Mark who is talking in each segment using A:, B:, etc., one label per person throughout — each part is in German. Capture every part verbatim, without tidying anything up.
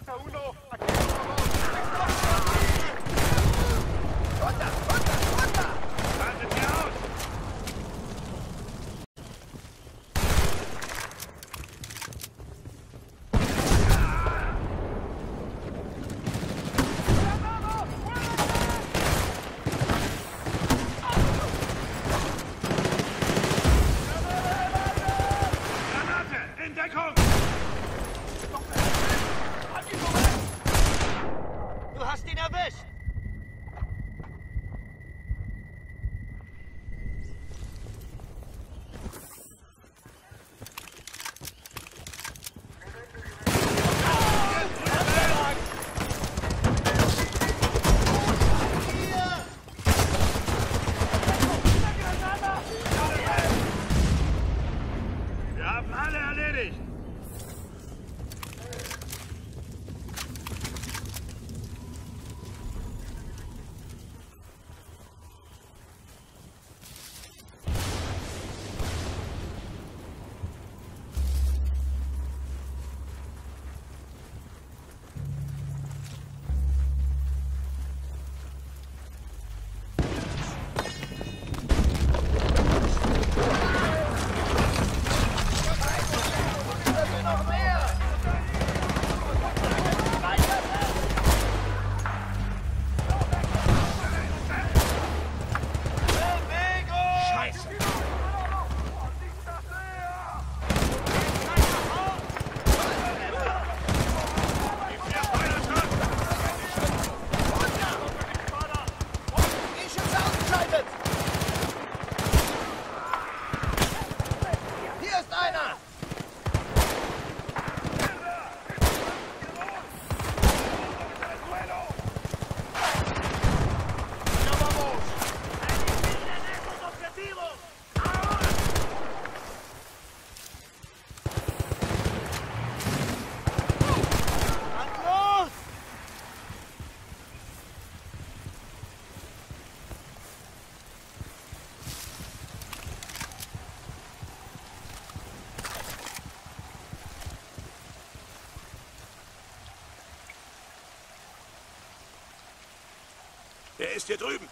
A: Er ist hier drüben.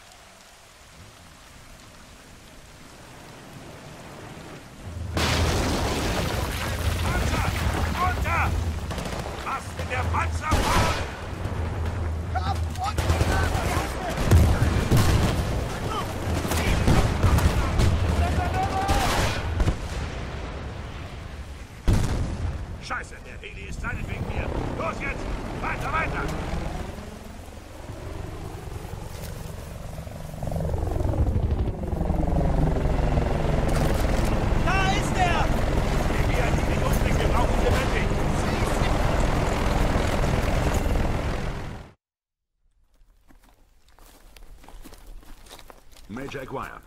A: Panzer! Runter! Lasst in der Panzer fahren! Scheiße, der Heli ist seinetwegen hier. Los jetzt! Weiter, weiter!
B: Major Aguirre.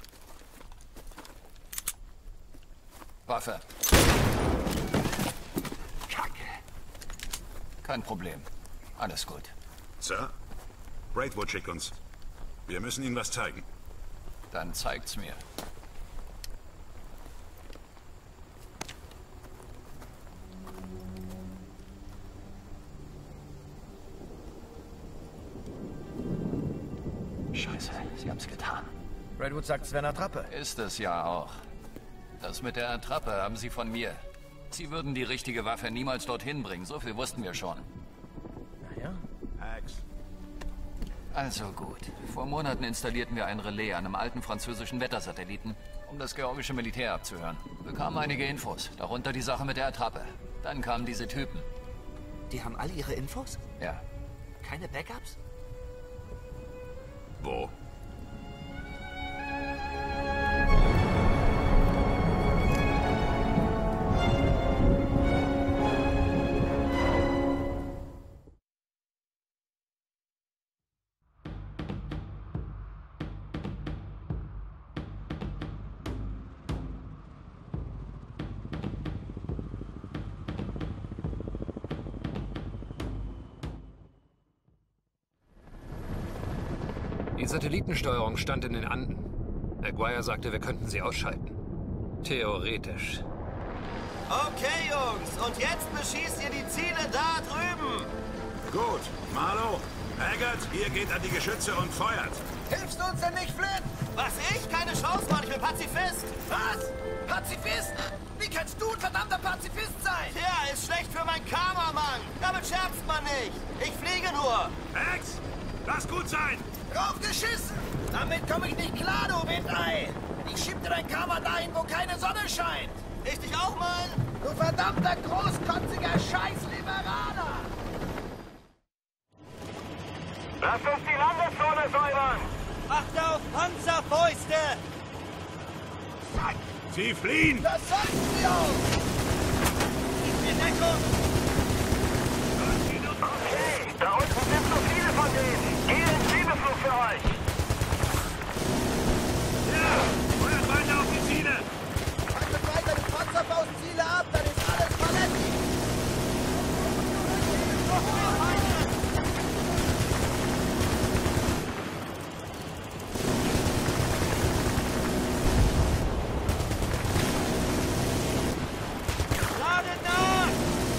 C: Waffe. Kacke. Kein Problem. Alles gut.
B: Sir? Braithwaite schickt uns. Wir müssen Ihnen was zeigen.
C: Dann zeigt's mir. Scheiße, Sie haben's getan.
D: Braithwaite sagt, es wäre eine Attrappe.
C: Ist es ja auch. Das mit der Attrappe haben Sie von mir. Sie würden die richtige Waffe niemals dorthin bringen. So viel wussten wir schon.
D: Naja.
B: Axe.
C: Also gut. Vor Monaten installierten wir ein Relais an einem alten französischen Wettersatelliten, um das georgische Militär abzuhören. Bekamen einige Infos, darunter die Sache mit der Attrappe. Dann kamen diese Typen.
E: Die haben alle ihre Infos?
C: Ja.
E: Keine Backups?
B: Wo?
F: Die Satellitensteuerung stand in den Anden. Aguirre sagte, wir könnten sie ausschalten. Theoretisch.
G: Okay, Jungs. Und jetzt beschießt ihr die Ziele da drüben.
B: Gut. Marlow, Haggard, ihr geht an die Geschütze und feuert.
D: Hilfst du uns denn nicht, Flynn?
G: Was, ich? Keine Chance, Mann. Ich bin Pazifist.
D: Was? Pazifist? Wie kannst du ein verdammter Pazifist sein?
G: Tja, ist schlecht für mein Karma, Mann. Damit scherzt man nicht. Ich fliege nur.
A: Hex, lass gut sein.
D: Drauf geschissen! Damit komme ich nicht klar, du Windei! Ich schieb dir dein Karma dahin, wo keine Sonne scheint!
G: Ich dich auch, Mann.
D: Du verdammter, großkotziger Scheiß-Liberaler!
A: Lass uns die Landeszone säubern.
G: Achte auf Panzerfäuste.
A: Sie fliehen.
D: Das sollten sie auch!
G: Gib mir Deckung.
A: Okay, da unten sind so viele von denen. Geh ins Schwebeflug für euch. Ja, feuert weiter auf die Ziele.
D: Haltet weiter die Panzerfaustziele ab, dann ist alles verletzt!
G: Ladet nach.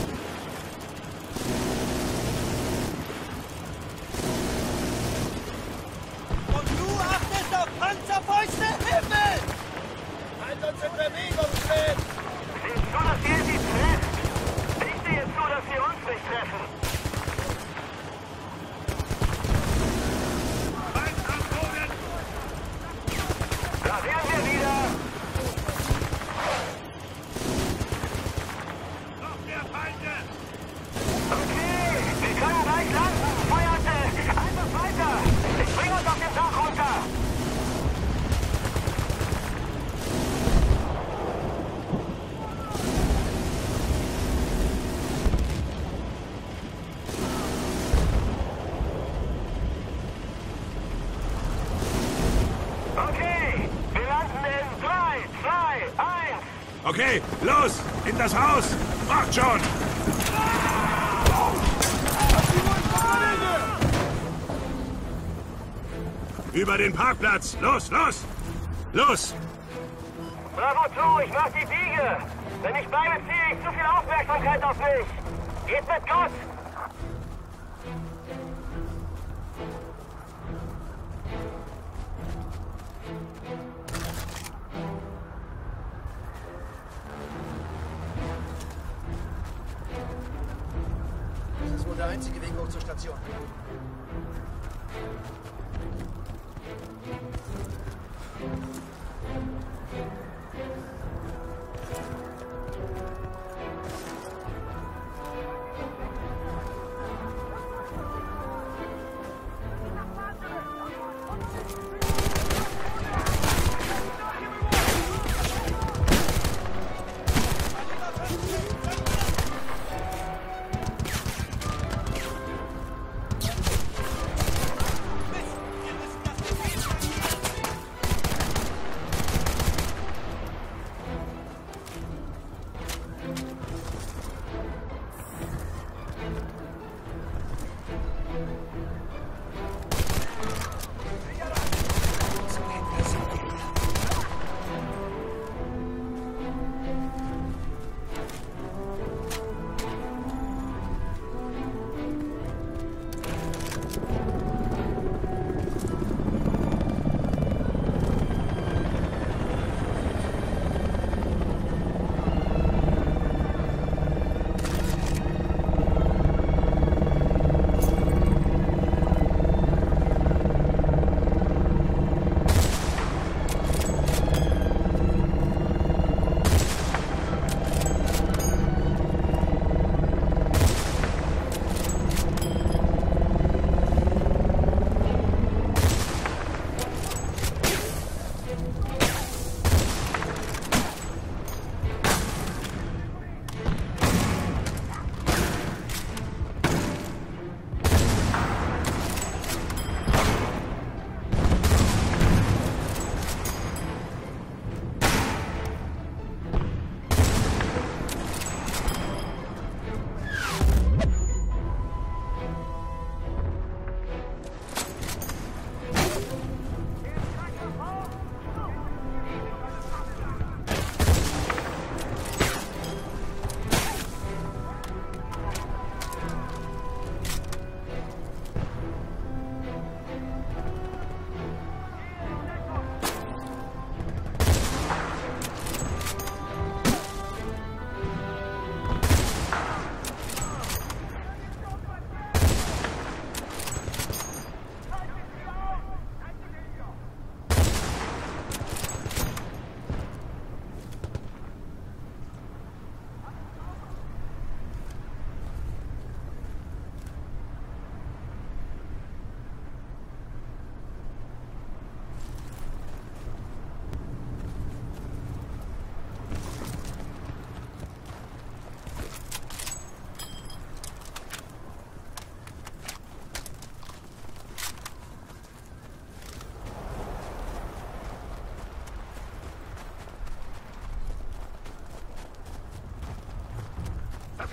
G: Und du achtest auf Panzerfäuste? Himmel!
D: Halt uns in Bewegung, Finn!
A: Siehst du, dass ihr sie trefft? Ich sehe zu, dass wir uns nicht treffen. Feind am Boden. Da wären wir wieder. Noch mehr Feinde. Okay, wir können gleich landen. Feuerte. Einfach weiter. Ich bring uns auf den Dach runter. Okay, wir landen in drei, zwei, eins. Okay, los, in das Haus. Macht schon. Über den Parkplatz. Los, los. Los. Bravo zu, ich mach die Biege. Wenn ich bleibe, ziehe ich zu viel Aufmerksamkeit auf mich. Geht mit Gott.
D: Das ist wohl der einzige Weg hoch zur Station.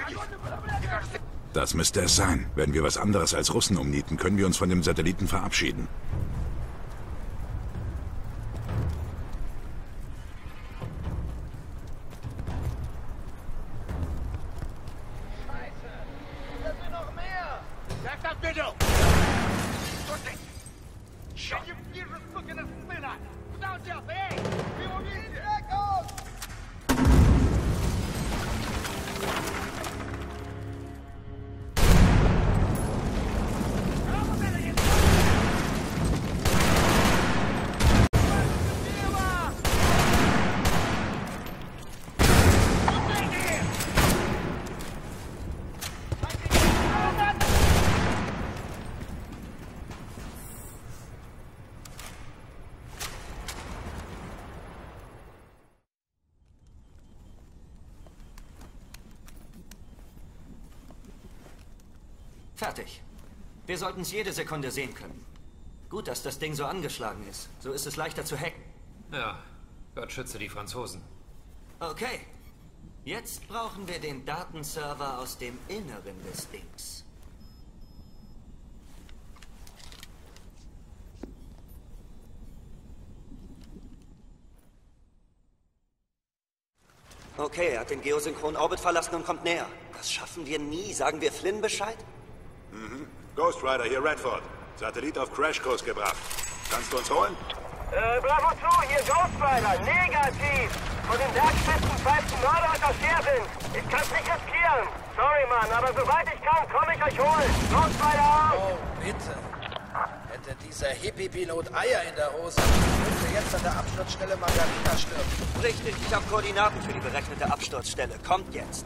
B: Das müsste es sein. Wenn wir was anderes als Russen umnieten, können wir uns von dem Satelliten verabschieden.
E: Fertig. Wir sollten es jede Sekunde sehen können. Gut, dass das Ding so angeschlagen ist. So ist es leichter zu hacken.
F: Ja, Gott schütze die Franzosen.
E: Okay. Jetzt brauchen wir den Datenserver aus dem Inneren des Dings. Okay, er hat den geosynchronen Orbit verlassen und kommt näher. Das schaffen wir nie. Sagen wir Flynn Bescheid?
B: Mhm. Ghost Rider, hier Redford. Satellit auf Crashkurs gebracht. Kannst du uns holen?
A: Äh, Bravo zwei, hier Ghost Rider. Negativ. Von den Bergspitzen pfeift ein Mörder unter Scherben. Ich kann's nicht riskieren. Sorry, Mann, aber soweit ich kann, komme ich euch holen. Ghost Rider auf!
D: Oh, bitte. Hätte dieser Hippie-Pilot Eier in der Hose, würde jetzt an der Absturzstelle Margarita stürmen.
E: Richtig, ich habe Koordinaten für die berechnete Absturzstelle. Kommt jetzt.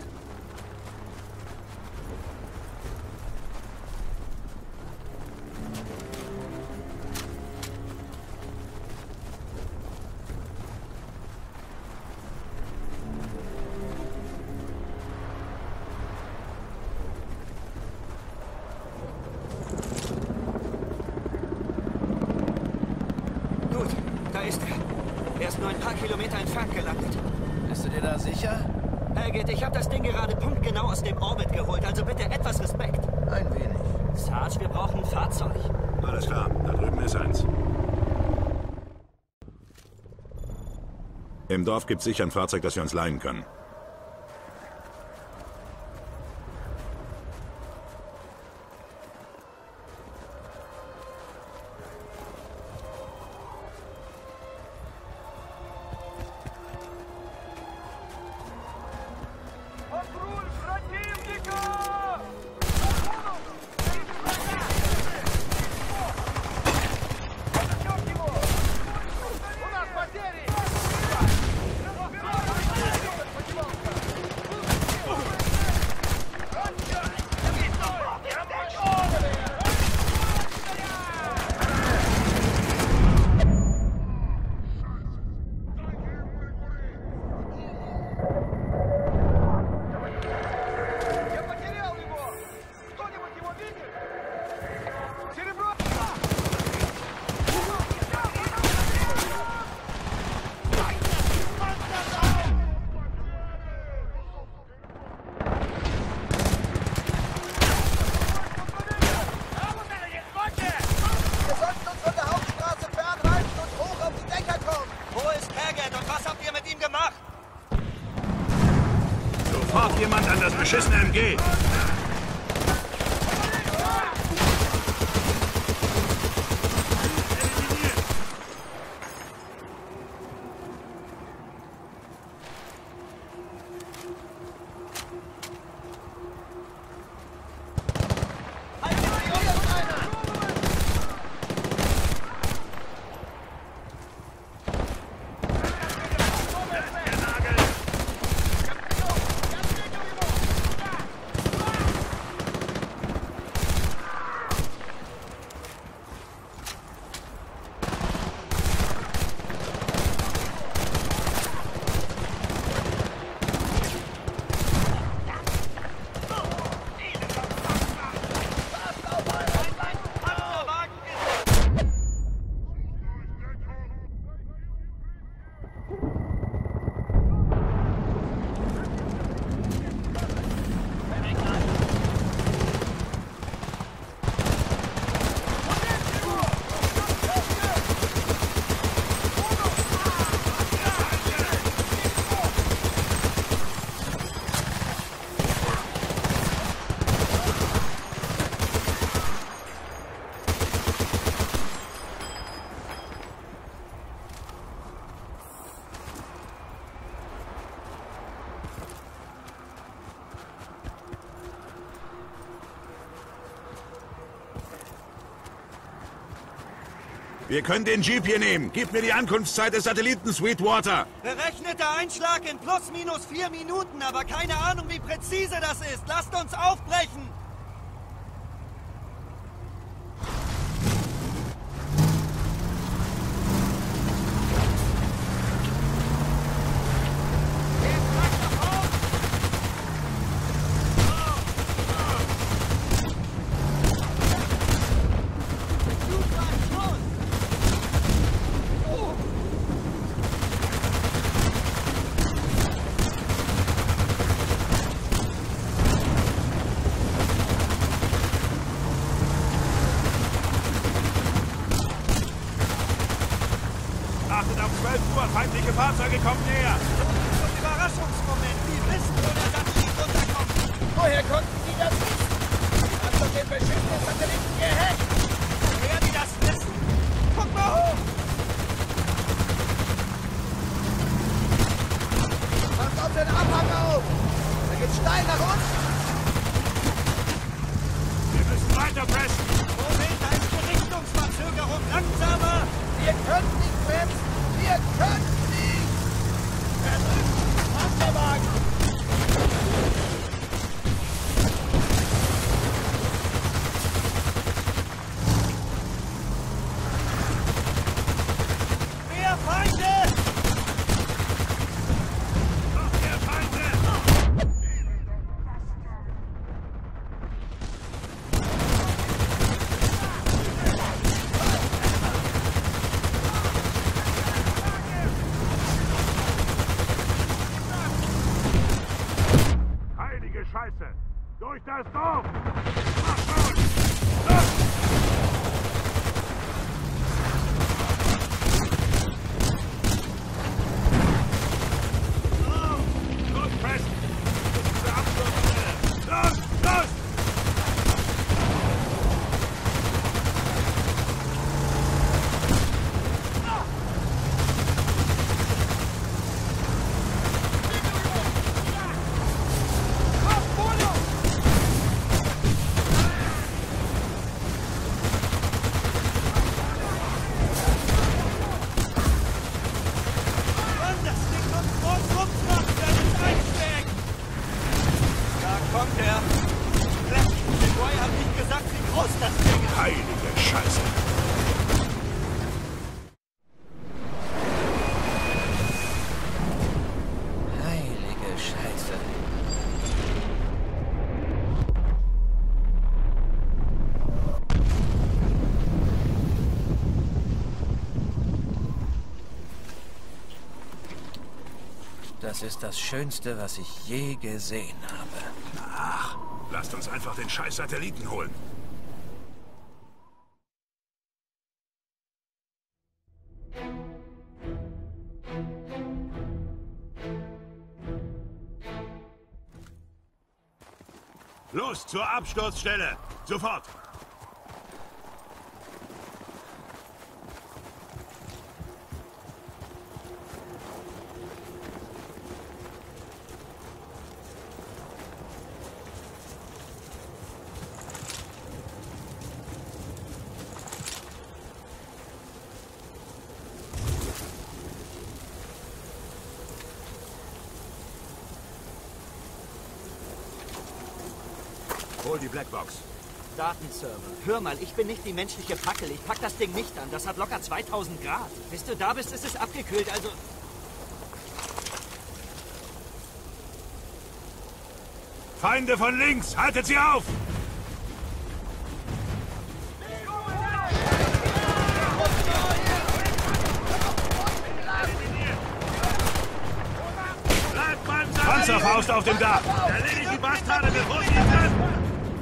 D: Bist du dir da sicher?
E: Haggett, ich habe das Ding gerade punktgenau aus dem Orbit geholt, also bitte etwas Respekt.
D: Ein wenig.
E: Sarge, wir brauchen ein Fahrzeug.
B: Alles klar, da drüben ist eins. Im Dorf gibt es sicher ein Fahrzeug, das wir uns leihen können. Jemand an das beschissene M G! Wir können den Jeep hier nehmen. Gib mir die Ankunftszeit des Satelliten Sweetwater.
G: Berechneter Einschlag in plus minus vier Minuten, aber keine Ahnung, wie präzise das ist. Lasst uns aufbrechen.
B: Feindliche Fahrzeuge kommen näher!
G: Überraschungsmoment! Die wissen, wo der Satellit runterkommt!
D: Woher konnten die das wissen? Die haben doch den beschissenen Satelliten gehackt!
G: Woher die das wissen? Guck mal hoch!
D: Macht auf den Abhang auf! Da geht's steil nach unten!
B: Wir müssen weiter pressen!
G: Moment, da ist eine Richtungsverzögerung! Langsamer!
D: Wir können nicht bremsen! Wir können nicht! Verdrückt! Panzerwagen!
G: Mehr Feinde!
B: Noch mehr Feinde! Scheiße! Durch das Dorf! Mach schon! Los! Oh, los, Press! Das ist der Abschlussstelle! Los! Los!
D: Das ist das Schönste, was ich je gesehen habe.
B: Ach, lasst uns einfach den scheiß Satelliten holen. Los, zur Absturzstelle! Sofort! Hol die Blackbox.
E: Datenserver. Hör mal, ich bin nicht die menschliche Fackel. Ich pack das Ding nicht an. Das hat locker zweitausend Grad. Bis du da bist, ist es abgekühlt, also...
B: Feinde von links! Haltet sie auf! Panzerfaust auf dem Dach! Erledigt die Bastarde, bevor sie ihn treffen!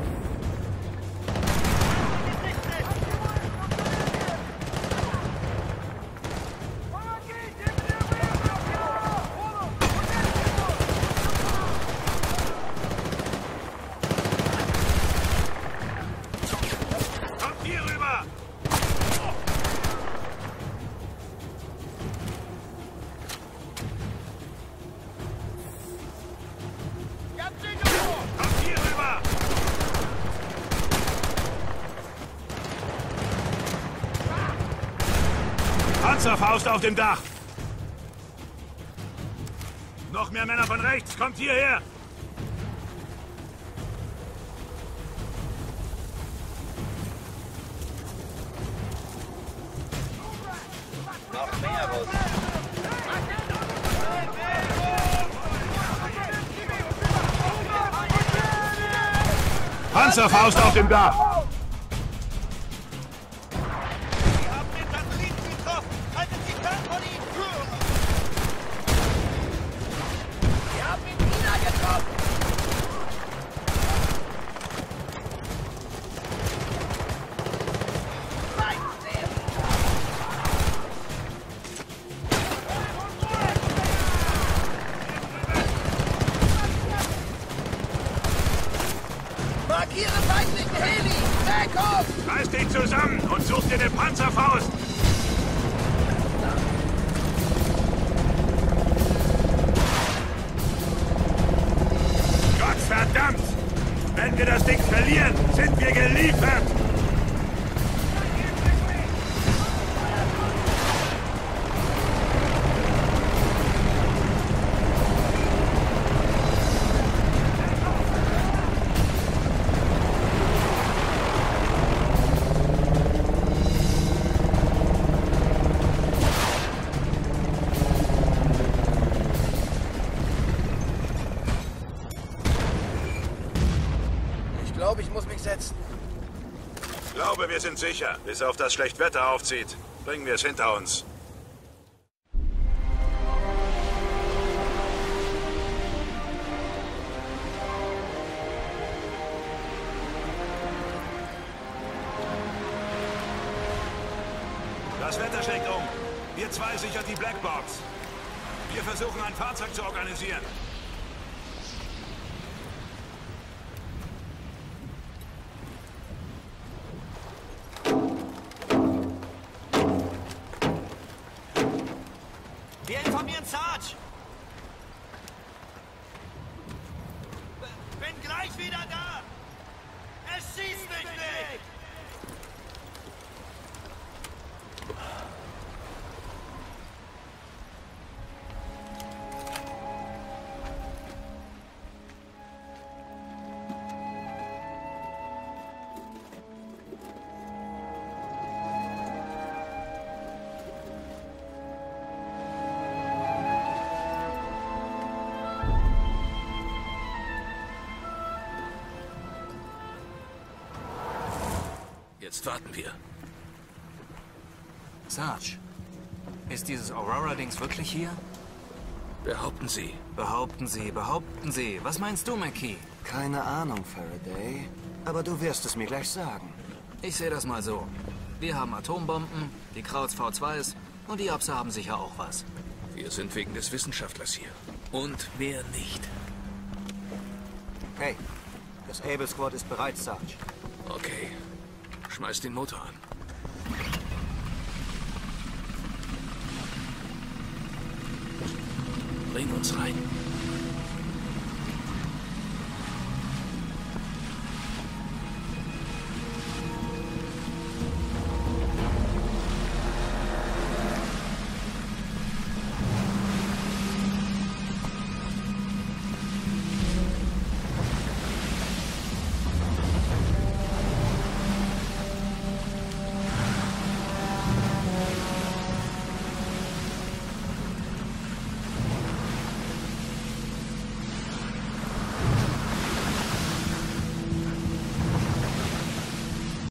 B: Kommt hier rüber! Kommt hier rüber! Panzerfaust auf dem Dach! Noch mehr Männer von rechts, kommt hierher!
D: Noch mehr Russen.
B: Panzerfaust auf dem Dach!
G: Wir haben den Satelliten getroffen! Haltet Sie fern von ihm!
D: Wir haben ihn wieder getroffen. Bleib stehen. Markiere feindlichen Heli! Backup!
B: Reiß dich zusammen und such dir eine Panzerfaust! Gottverdammt! Wenn wir das Ding verlieren, sind wir geliefert!
D: Ich glaube, ich muss mich setzen.
B: Ich glaube, wir sind sicher. Bis auf das Schlechtwetter aufzieht, bringen wir es hinter uns. Das Wetter schlägt um. Wir zwei sichert die Blackbox. Wir versuchen, ein Fahrzeug zu organisieren.
G: Wir informieren Sarge! B- Bin gleich wieder da! Es schießt mich nicht!
F: Jetzt warten wir.
H: Sarge, ist dieses Aurora-Dings wirklich hier?
F: Behaupten Sie.
H: Behaupten Sie, behaupten Sie. Was meinst du, McKee?
I: Keine Ahnung, Faraday. Aber du wirst es mir gleich sagen.
H: Ich sehe das mal so. Wir haben Atombomben, die Krauts V zweis und die Abse haben sicher auch was.
F: Wir sind wegen des Wissenschaftlers hier. Und mehr nicht.
I: Hey, das Able Squad ist bereit, Sarge.
F: Okay. Schmeiß den Motor an. Bring uns rein.